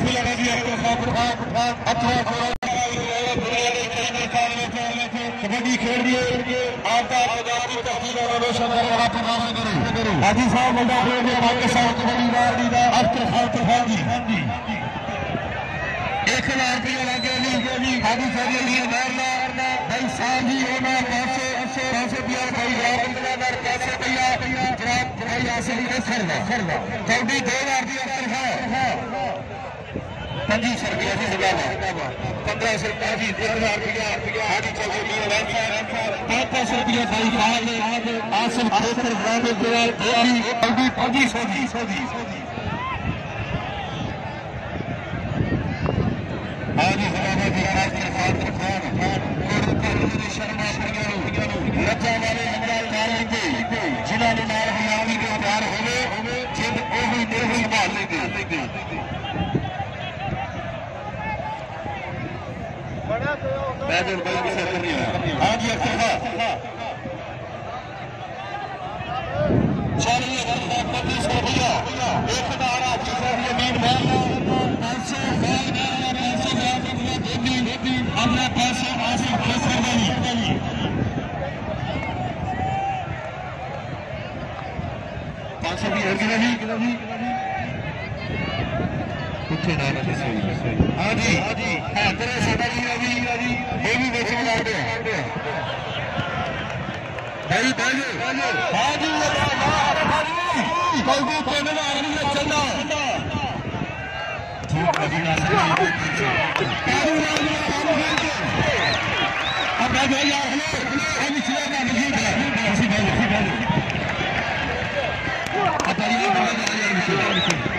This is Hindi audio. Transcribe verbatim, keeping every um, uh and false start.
बिस्मिल्लाह नबी कबड्डी खेल रही है आपका आजादी तहसील और रोशन करो हाजी साहब मुंडा खेल रहे आपके साथ कबड्डी दा अख्तर पठान जी एक हजार रुपया लगे जी हाजी साहब लिए मारना भाई साहब जी होना पैसे पैसे दिया भाई ग्राम पैसे भैया जनाब भाई आसिफ ने खरदा खरदा कबड्डी दो हजार की अख्तर है पंजी सौ रुपया जी सलामा पंद्रह सौ रुपया जी एक हजार रुपया हाजी चौधरी पैंतीस सौ रुपया भाई खाल आसिफ खेतर ग्राम कबड्डी पंजी सौ जी हाजी सलामा जी अख्तर पठान शर्मा लज्जा वाले नंबर मारेंगे जिन्होंने नाल हरियाणी के प्यार होवे जिद ओही ओही संभाल लेंगे बैदल भाई भी सर नहीं है हाजी अख्तर चलिए पच्चीस सौ रुपया एक हजार आपकी सर यमीन पाँच सौ अपने पैसे हासिल खर्च कर देंगे पाँच सौ की हरगी नहीं कुछ ना हाँ जी हाँ तेरे सादा जी अभी ये भी बेचने लगे भाई भाई हाँ जी कल को कहने में आदमी ने चलना अब मैं भाई यार हेलो अभी चला ना नहीं है किसी भाई किसी भाई अब भाई ये